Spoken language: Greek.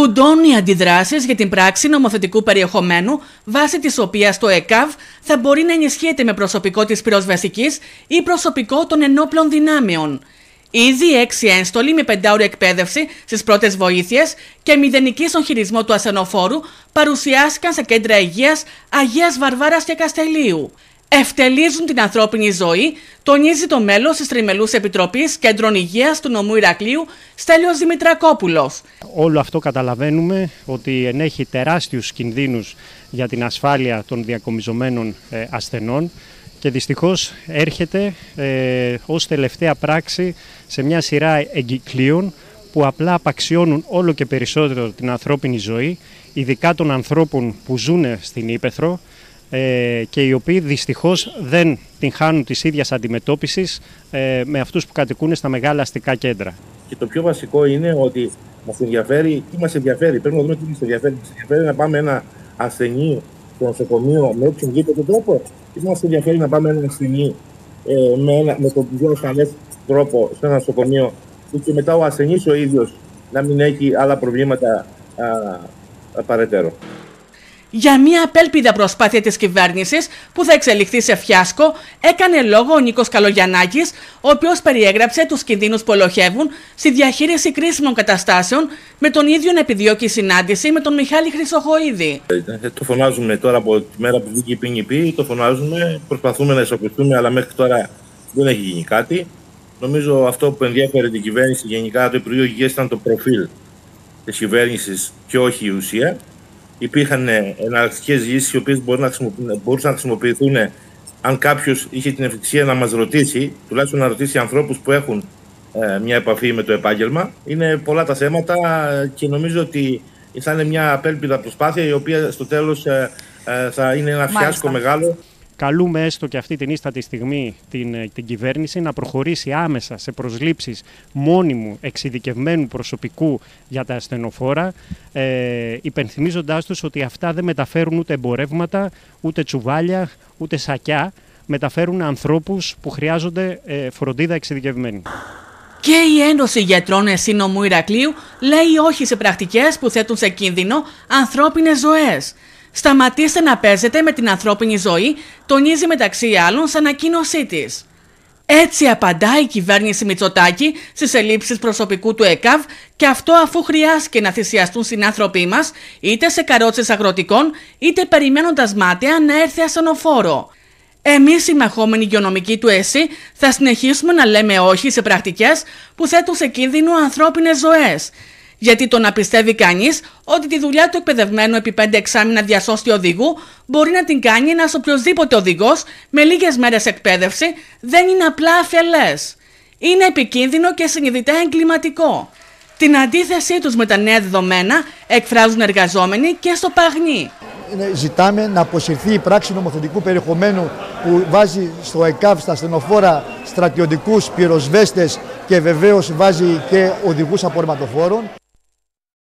Τουντώνει αντιδράσεις για την πράξη νομοθετικού περιεχομένου, βάσει της οποίας το ΕΚΑΒ θα μπορεί να ενισχύεται με προσωπικό της πυροσβεστικής ή προσωπικό των ενόπλων δυνάμεων. Ήδη 6 ένστολοι με 5ωρη εκπαίδευση στις πρώτες βοήθειες και μηδενική στον χειρισμό του ασθενοφόρου παρουσιάστηκαν σε κέντρα υγείας Αγίας Βαρβάρας και Καστελείου. Ευτελίζουν την ανθρώπινη ζωή, τονίζει το μέλος της Τριμελούς Επιτροπής Κέντρων Υγείας του νομού Ηρακλείου, Στέλιος Δημητρακόπουλος. Όλο αυτό καταλαβαίνουμε ότι ενέχει τεράστιους κινδύνους για την ασφάλεια των διακομιζωμένων ασθενών και δυστυχώς έρχεται ως τελευταία πράξη σε μια σειρά εγκυκλίων που απλά απαξιώνουν όλο και περισσότερο την ανθρώπινη ζωή, ειδικά των ανθρώπων που ζουν στην Ύπαιθρο, και οι οποίοι δυστυχώς δεν την χάνουν της ίδιας αντιμετώπισης με αυτούς που κατοικούν στα μεγάλα αστικά κέντρα. Και το πιο βασικό είναι ότι μας ενδιαφέρει, τι μας ενδιαφέρει, πρέπει να δούμε τι μας ενδιαφέρει. Μας ενδιαφέρει να πάμε ένα ασθενή στο νοσοκομείο με όποιον γίνεται τρόπο, ή μας ενδιαφέρει να πάμε ένα ασθενή με τον πιο ασφαλές τρόπο σε ένα νοσοκομείο και μετά ο ασθενής ο ίδιος να μην έχει άλλα προβλήματα παρετέρω. Για μια απέλπιδα προσπάθεια της κυβέρνησης που θα εξελιχθεί σε φιάσκο, έκανε λόγο ο Νίκος Καλογιαννάκης, ο οποίος περιέγραψε τους κινδύνους που ελοχεύουν στη διαχείριση κρίσιμων καταστάσεων, με τον ίδιο να επιδιώκει συνάντηση με τον Μιχάλη Χρυσοχοΐδη. Το φωνάζουμε τώρα από τη μέρα που βγήκε η ποινική, το φωνάζουμε, προσπαθούμε να ισοπιστούμε, αλλά μέχρι τώρα δεν έχει γίνει κάτι. Νομίζω αυτό που ενδιαφέρει την κυβέρνηση γενικά, το Υπουργείο Υγείας, ήταν το προφίλ της κυβέρνησης και όχι η ουσία. Υπήρχαν εναλλακτικές λύσεις οι οποίες μπορούσαν να χρησιμοποιηθούν αν κάποιος είχε την ευκαιρία να μας ρωτήσει, τουλάχιστον να ρωτήσει ανθρώπους που έχουν μια επαφή με το επάγγελμα. Είναι πολλά τα θέματα και νομίζω ότι θα είναι μια απέλπιδα προσπάθεια η οποία στο τέλος θα είναι ένα φιάσκο μεγάλο. Καλούμε έστω και αυτή την ίστατη στιγμή την κυβέρνηση να προχωρήσει άμεσα σε προσλήψεις μόνιμου εξειδικευμένου προσωπικού για τα ασθενοφόρα, υπενθυμίζοντάς τους ότι αυτά δεν μεταφέρουν ούτε εμπορεύματα, ούτε τσουβάλια, ούτε σακιά, μεταφέρουν ανθρώπους που χρειάζονται φροντίδα εξειδικευμένη. Και η Ένωση Γιατρών ΕΣΥ νομού Ηρακλείου λέει όχι σε πρακτικές που θέτουν σε κίνδυνο ανθρώπινες ζωές. Σταματήστε να παίζετε με την ανθρώπινη ζωή, τονίζει μεταξύ άλλων σε ανακοίνωσή της. Έτσι απαντά η κυβέρνηση Μητσοτάκη στις ελλείψεις προσωπικού του ΕΚΑΒ, και αυτό αφού χρειάστηκε να θυσιαστούν συνάνθρωποι μας είτε σε καρότσες αγροτικών είτε περιμένοντας μάταια να έρθει ασθενοφόρο. Εμείς οι μαχόμενοι υγειονομικοί του ΕΣΥ θα συνεχίσουμε να λέμε όχι σε πρακτικές που θέτουν σε κίνδυνο ανθρώπινες ζωές. Γιατί το να πιστεύει κανείς ότι τη δουλειά του εκπαιδευμένου επί 5 εξάμηνα διασώστη οδηγού μπορεί να την κάνει ένας οποιοσδήποτε οδηγός με λίγες μέρες εκπαίδευση δεν είναι απλά αφελές. Είναι επικίνδυνο και συνειδητά εγκληματικό. Την αντίθεσή τους με τα νέα δεδομένα εκφράζουν εργαζόμενοι και στο Παγνί. Ζητάμε να αποσυρθεί η πράξη νομοθετικού περιεχομένου που βάζει στο ΕΚΑΒ στα ασθενοφόρα στρατιωτικούς, πυροσβέστες και βεβαίως βάζει και οδηγούς απορριμματοφόρων.